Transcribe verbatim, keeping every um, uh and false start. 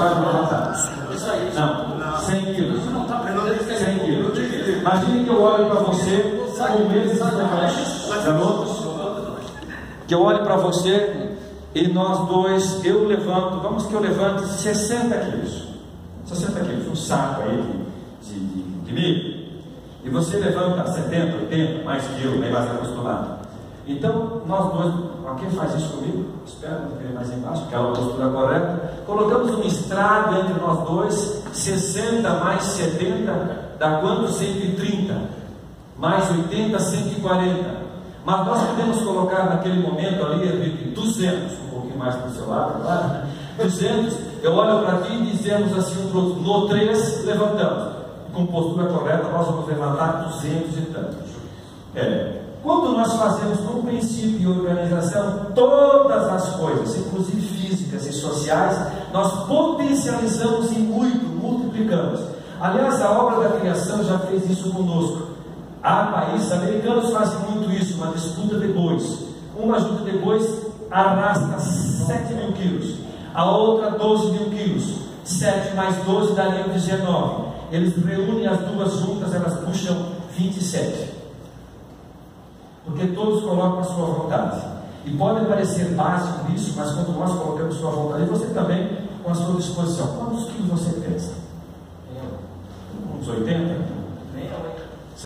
vai levantar. Não, cem quilos. cem quilos. Imagine que eu olho para você com meses de garotos, que eu olho para você e nós dois, eu levanto, vamos que eu levante sessenta quilos. sessenta quilos, um saco aí de, de, de milho. E você levanta setenta, oitenta, mais que eu, bem mais acostumado. Então, nós dois, quem faz isso comigo? Espera, não ver mais embaixo, aquela postura correta. Colocamos um estrado entre nós dois, sessenta mais setenta, dá quanto? cento e trinta, mais oitenta, cento e quarenta. Mas nós podemos colocar naquele momento ali, Henrique, duzentos, um pouquinho mais para o seu lado, claro. duzentos, eu olho para ti e dizemos assim um para o outro, no três, levantamos. Com postura correta, nós vamos levantar duzentos e tantos. É. Quando nós fazemos com princípio e organização todas as coisas, inclusive físicas e sociais, nós potencializamos em muito, multiplicamos. Aliás, a obra da criação já fez isso conosco. Há países americanos fazem muito isso, uma disputa de bois. Uma junta de bois arrasta sete mil quilos, a outra doze mil quilos. sete mais doze dariam dezenove. Eles reúnem as duas juntas, elas puxam vinte e sete. Porque todos colocam a sua vontade. E pode parecer básico isso, mas quando nós colocamos a sua vontade, você também com a sua disposição. Quantos quilos você pensa? Uns oitenta?